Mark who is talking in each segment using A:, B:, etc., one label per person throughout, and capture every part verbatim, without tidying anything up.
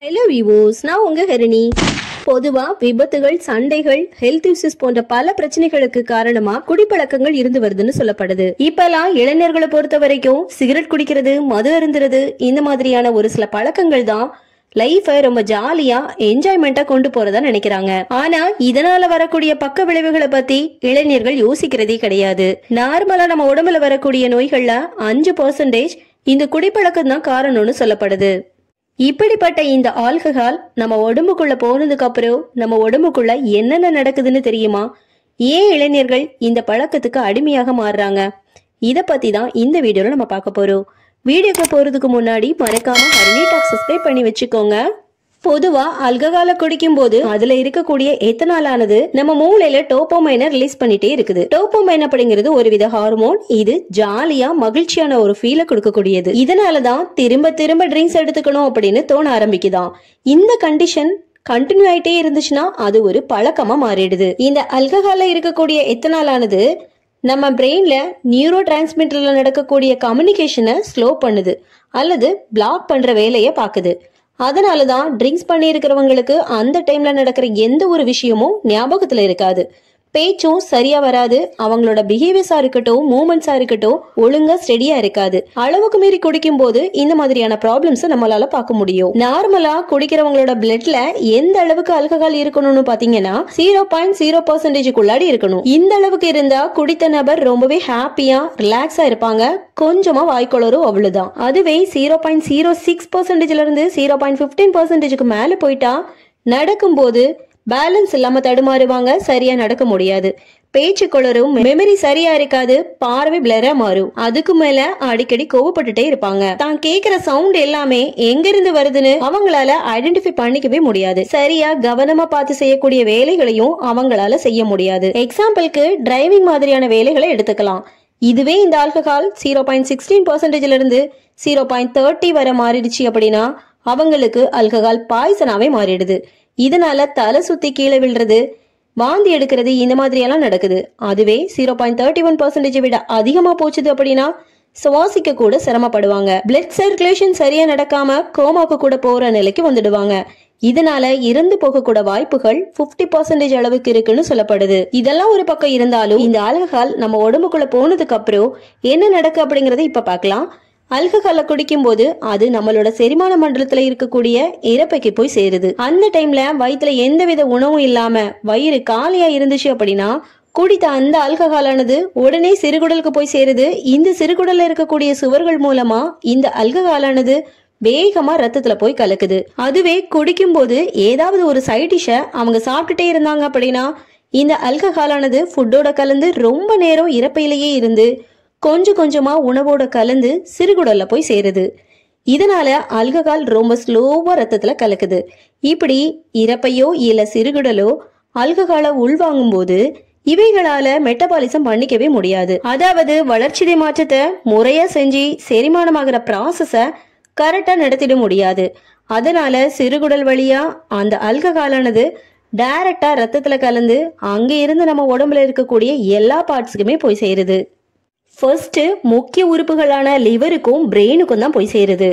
A: Hello விவோஸ், நான் உங்க ஹரிணி. பொதுவா விபத்துகள், சண்டைகள், ஹெல்த் இஷ்யூஸ் போன்ற பல பிரச்சனைகளுக்கு காரணமா குடிப்பழக்கங்கள் இருந்து வருதுன்னு சொல்லப்படுது. இப்பெல்லாம் இளைஞர்களை பொறுத்த வரைக்கும் சிகரெட் குடிக்கிறது, மது அருந்துறது, இந்த மாதிரியான ஒரு சில பழக்கங்கள் தான் லைஃப ரொம்ப ஜாலியா என்ஜாய்மெண்டா கொண்டு போறதா நினைக்கிறாங்க. ஆனா இதனால வரக்கூடிய பக்க விளைவுகளை பத்தி இளைஞர்கள் யோசிக்கிறதே கிடையாது. நார்மலா நம்ம உடம்புல வரக்கூடிய நோய்கள்ல அஞ்சு பர்சன்டேஜ் இந்த குடிப்பழக்கம் தான் காரணம்னு சொல்லப்படுது. இப்படிப்பட்ட இந்த ஆல்கஹால் நம்ம உடம்புக்குள்ள போனதுக்கு அப்புறம் நம்ம உடம்புக்குள்ள என்னென்ன நடக்குதுன்னு தெரியுமா? ஏன் இளைஞர்கள் இந்த பழக்கத்துக்கு அடிமையாக மாறுறாங்க? இத பத்தி தான் இந்த வீடியோல நம்ம பார்க்க போறோம். வீடியோக்கு போறதுக்கு முன்னாடி மறக்காம ஹரிணி டாக் சப்ஸ்கிரைப் பண்ணி வச்சுக்கோங்க. பொதுவா ஆல்கஹால குடிக்கும் போது அதுல இருக்கக்கூடிய எத்தனால் ஆனது நம்ம மூளையில டோபமைனை ரிலீஸ் பண்ணிட்டே இருக்குது. டோபமைன் அப்படிங்கிறது ஒரு வித ஹார்மோன். இது ஜாலியா மகிழ்ச்சியான ஒரு ஃபீலை கொடுக்கக்கூடியது. இதனாலதான் திரும்ப திரும்ப ட்ரிங்க்ஸ் எடுத்துக்கணும் அப்படின்னு தோண ஆரம்பிக்குதான். இந்த கண்டிஷன் கண்டினியூ ஆயிட்டே இருந்துச்சுன்னா அது ஒரு பழக்கமா மாறிடுது. இந்த ஆல்கஹால்ல இருக்கக்கூடிய எத்தனால் ஆனது நம்ம பிரெயின்ல நியூரோ டிரான்ஸ்மிட்டர்ல நடக்கக்கூடிய கம்யூனிகேஷனை ஸ்லோ பண்ணுது அல்லது பிளாக் பண்ற வேலையை பாக்குது. அதனாலதான் ட்ரிங்க்ஸ் பண்ணி இருக்கிறவங்களுக்கு அந்த டைம்ல நடக்கிற எந்த ஒரு விஷயமும் ஞாபகத்துல இருக்காது. பேச்சும் சரியா வராது. அவங்களோட பிஹேவியர்ஸா இருக்கட்டும், மூவ்மெண்ட்ஸா இருக்கட்டும், ஒழுங்கா ஸ்டெடியா இருக்காது. அளவுக்கு மீறி குடிக்கும் போது இந்த மாதிரியான ப்ராப்ளம்ஸ் நம்மளால பார்க்க முடியும். நார்மலா குடிக்கிறவங்களோட பிளட்ல எந்த அளவுக்கு ஆல்கஹால் இருக்கணும்னு பாத்தீங்கன்னா ஜீரோ பாயிண்ட் ஜீரோ பர்சன்டேஜுக்குள்ளாடி இருக்கணும். இந்த அளவுக்கு இருந்தா குடித்த நபர் ரொம்பவே ஹாப்பியா ரிலாக்ஸா இருப்பாங்க. கொஞ்சமா வாய்க்கொளரும் அவ்வளவுதான். அதுவே ஜீரோ பாயிண்ட் ஜீரோ சிக்ஸ் பர்சன்டேஜ்ல இருந்து ஜீரோ பாயிண்ட் பிப்டீன் பர்சன்டேஜுக்கு மேல போயிட்டா நடக்கும் போது பேலன்ஸ் இல்லாம தடுமாறுவாங்க. சரியா நடக்க முடியாது. பேச்சு குளரும், மெமரி சரியா இருக்காது, பார்வை பிளரா மாறும். அதுக்கு மேல அடிக்கடி கோவப்பட்டுட்டே இருப்பாங்க. தான் கேக்குற சவுண்ட் எல்லாமே எங்க இருந்து வருதுன்னு அவங்களால ஐடென்டிஃபை பண்ணிக்கவே முடியாது. சரியா கவனமா பார்த்து செய்யக்கூடிய வேலைகளையும் அவங்களால செய்ய முடியாது. எக்ஸாம்பிளுக்கு டிரைவிங் மாதிரியான வேலைகளை எடுத்துக்கலாம். இதுவே இந்த ஆல்கஹால் ஜீரோ பாயிண்ட் சிக்ஸ்டீன் பர்சன்டேஜ்ல இருந்து ஜீரோ பாயிண்ட் தேர்ட்டி வரை மாறிடுச்சு அப்படின்னா அவங்களுக்கு ஆல்கஹால் பாய்சனாவே மாறிடுது. இதனால தலை சுத்தி கீழே விழுறது, வாந்தி எடுக்கிறது, இந்த மாதிரி எல்லாம் நடக்குது. அதுவே zero point thirty one percentage விட அதிகமா போச்சுது அப்படின்னா சுவாசிக்க கூட சிரமப்படுவாங்க. பிளட் சர்க்குலேஷன் சரியா நடக்காம கோமாக்கு கூட போற நிலைக்கு வந்துடுவாங்க. இதனால இறந்து போக கூட வாய்ப்புகள் பிப்டி பர்சன்டேஜ் அளவுக்கு இருக்குன்னு சொல்லப்படுது. இதெல்லாம் ஒரு பக்கம் இருந்தாலும் இந்த ஆல்கஹால் நம்ம உடம்புக்குள்ள போனதுக்கு அப்புறம் என்ன நடக்கு அப்படிங்கறத இப்ப பாக்கலாம். ஆல்கஹால குடிக்கும் போது அது நம்மளோட செரிமான மண்டலத்துல இருக்கக்கூடிய இறப்பைக்கு போய் சேருது. அந்த டைம்ல வயிற்றுல எந்தவித உணவும் இல்லாம வயிறு காலியா இருந்துச்சு அப்படின்னா குடித்த அந்த ஆல்கஹாலானது உடனே சிறுகுடலுக்கு போய் சேருது. இந்த சிறுகுடல்ல இருக்கக்கூடிய சுவர்கள் மூலமா இந்த ஆல்கஹாலானது வேகமா ரத்தத்துல போய் கலக்குது. அதுவே குடிக்கும் போது ஏதாவது ஒரு சைட் டிஷ்ஷ அவங்க சாப்பிட்டுட்டே இருந்தாங்க அப்படின்னா இந்த ஆல்கஹாலானது ஃபுட்டோட கலந்து ரொம்ப நேரம் இறப்பையிலேயே இருந்து கொஞ்சம் கொஞ்சமா உணவோட கலந்து சிறுகுடல்ல போய் சேருது. இதனால ஆல்கஹால் ரொம்ப ஸ்லோவா ரத்தத்துல கலக்குது. இப்படி இறப்பையோ இல்ல சிறுகுடலோ ஆல்கஹாலை உள்வாங்கும் போது இவைகளால மெட்டபாலிசம் பண்ணிக்கவே முடியாது. அதாவது வளர்ச்சிதை மாற்றத்தை முறையா செஞ்சு செரிமானமாகிற ப்ராசஸ கரெக்டா நடத்திட முடியாது. அதனால சிறுகுடல் வழியா அந்த ஆல்கஹாலானது டைரக்டா ரத்தத்துல கலந்து அங்க இருந்து நம்ம உடம்புல இருக்கக்கூடிய எல்லா பார்ட்ஸுக்குமே போய் சேருது. ஃபர்ஸ்ட் முக்கிய உறுப்புகளான லிவருக்கும் பிரெயினுக்கும் தான் போய் சேருது.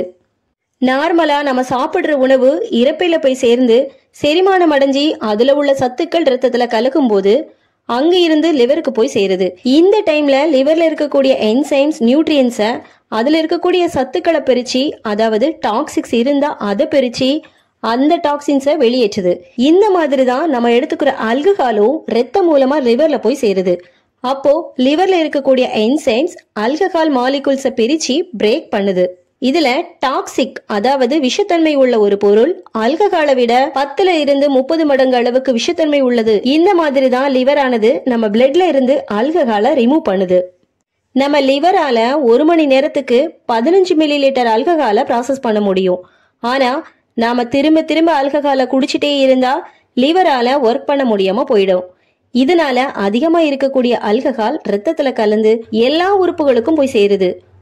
A: நார்மலா நம்ம சாப்பிடுற உணவு இறப்பையில போய் சேர்ந்து செரிமானம் அடைஞ்சி அதுல உள்ள சத்துக்கள் ரத்தத்துல கலக்கும் போது அங்க இருந்து லிவருக்கு போய் சேருது. இந்த டைம்ல லிவர்ல இருக்கக்கூடிய என்சைம்ஸ், நியூட்ரியன்ஸ அதுல இருக்கக்கூடிய சத்துக்களை பிரிச்சு, அதாவது டாக்ஸிக்ஸ் இருந்தா அதை பிரிச்சு அந்த டாக்ஸின்ஸை வெளியேற்றுது. இந்த மாதிரி தான் நம்ம எடுத்துக்கிற ஆல்கஹாலும் ரத்தம் மூலமா லிவர்ல போய் சேருது. அப்போ லிவர்ல இருக்கக்கூடிய என்சைம்ஸ் ஆல்கஹால் மாலிகூல்ஸை பிரிச்சு பிரேக் பண்ணுது. இதுல டாக்ஸிக், அதாவது விஷத்தன்மை உள்ள ஒரு பொருள் ஆல்கஹாலை விட பத்துல இருந்து முப்பது மடங்கு அளவுக்கு விஷத்தன்மை உள்ளது. இந்த மாதிரி தான் லிவர் ஆனது நம்ம பிளட்ல இருந்து ஆல்கஹாலை ரிமூவ் பண்ணுது. நம்ம லிவரால ஒரு மணி நேரத்துக்கு பதினஞ்சு மில்லி லிட்டர் ஆல்கஹாலை ப்ராசஸ் பண்ண முடியும். ஆனா நாம திரும்ப திரும்ப ஆல்கஹாலை குடிச்சிட்டே இருந்தா லிவரால ஒர்க் பண்ண முடியாம போயிடும். இதனால அதிகமா இருக்கக்கூடிய ஆல்கஹால் ரத்தத்துல கலந்து எல்லா உறுப்புகளுக்கும் போய் சேருது.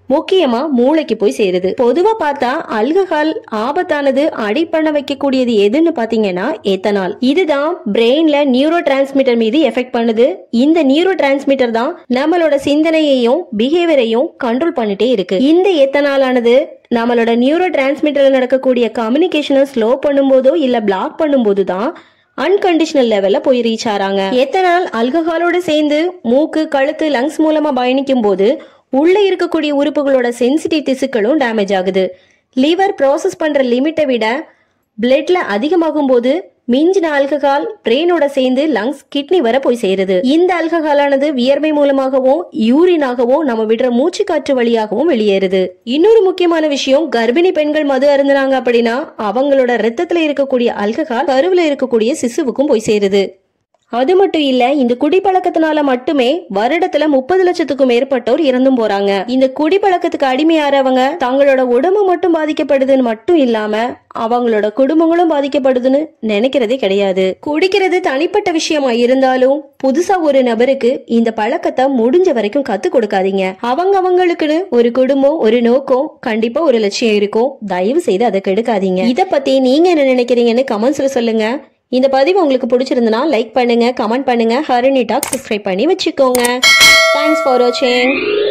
A: முக்கியமா மூளைக்கு போய் சேருது. பொதுவா பார்த்தா ஆல்கஹால் ஆபத்தானது அடிப்பண்ண வைக்கக்கூடியது எதுன்னு பாத்தீங்கன்னா எத்தனால். இதுதான் பிரெயின்ல நியூரோ டிரான்ஸ்மிட்டர் மீது எஃபெக்ட் பண்ணுது. இந்த நியூரோ டிரான்ஸ்மிட்டர் தான் நம்மளோட சிந்தனையையும் பிஹேவியரையும் கண்ட்ரோல் பண்ணிட்டே இருக்கு. இந்த எத்தனால் ஆனது நம்மளோட நியூரோ டிரான்ஸ்மிட்டர்ல நடக்கக்கூடிய கம்யூனிகேஷனை ஸ்லோ பண்ணும்போதோ இல்ல பிளாக் பண்ணும்போது தான் அன்கண்டிஷனல் லெவல்ல போய் ரீச் ஆறாங்க. எத்தனால் ஆல்கஹாலோட சேர்ந்து மூக்கு, கழுத்து, லங்ஸ் மூலமா பயணிக்கும் போது உள்ள இருக்கக்கூடிய உறுப்புகளோட சென்சிட்டிவ் திசுக்களும் டேமேஜ் ஆகுது. லிவர் ப்ராசஸ் பண்ற லிமிட்டை விட பிளட்ல அதிகமாகும் போது மிஞ்சின ஆல்கஹால் பிரெயினோட சேர்ந்து லங்ஸ், கிட்னி வர போய் சேருது. இந்த ஆல்கஹாலானது வியர்வை மூலமாகவும் யூரினாகவும் நம்ம விடுற மூச்சு காற்று வழியாகவும் வெளியேறுது. இன்னொரு முக்கியமான விஷயம், கர்ப்பிணி பெண்கள் மது அருந்தினாங்க அப்படின்னா அவங்களோட ரத்தத்துல இருக்கக்கூடிய ஆல்கஹால் கருவுல இருக்கக்கூடிய சிசுவுக்கும் போய் சேருது. அது மட்டும் இல்ல, இந்த குடிப்பழக்கத்தினால மட்டுமே வருடத்துல முப்பது லட்சத்துக்கும் மேற்பட்டோர் இறந்தும் போறாங்க. இந்த குடிப்பழக்கத்துக்கு அடிமையாறவங்க தங்களோட உடம்பு மட்டும் பாதிக்கப்படுதுன்னு மட்டும் இல்லாம அவங்களோட குடும்பங்களும் பாதிக்கப்படுதுன்னு நினைக்கிறதே கிடையாது. குடிக்கிறது தனிப்பட்ட விஷயமா இருந்தாலும் புதுசா ஒரு நபருக்கு இந்த பழக்கத்தை முடிஞ்ச வரைக்கும் கத்து கொடுக்காதீங்க. அவங்க அவங்களுக்குன்னு ஒரு குடும்பம், ஒரு நோக்கம், கண்டிப்பா ஒரு லட்சியம் இருக்கும். தயவு செய்து அதை கெடுக்காதீங்க. இத பத்தி நீங்க என்ன நினைக்கிறீங்கன்னு கமெண்ட்ஸ்ல சொல்லுங்க. இந்த பதிவு உங்களுக்கு பிடிச்சிருந்தனா லைக் பண்ணுங்க, கமெண்ட் பண்ணுங்க, ஹரிணி டாக் சப்ஸ்கிரைப் பண்ணி வச்சுக்கோங்க. தேங்க்ஸ் ஃபார் வாட்சிங்.